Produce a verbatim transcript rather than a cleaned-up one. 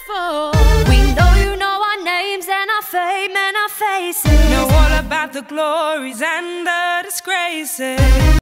for. We know you know our names and our fame and our faces. Know all about the glories and the disgraces.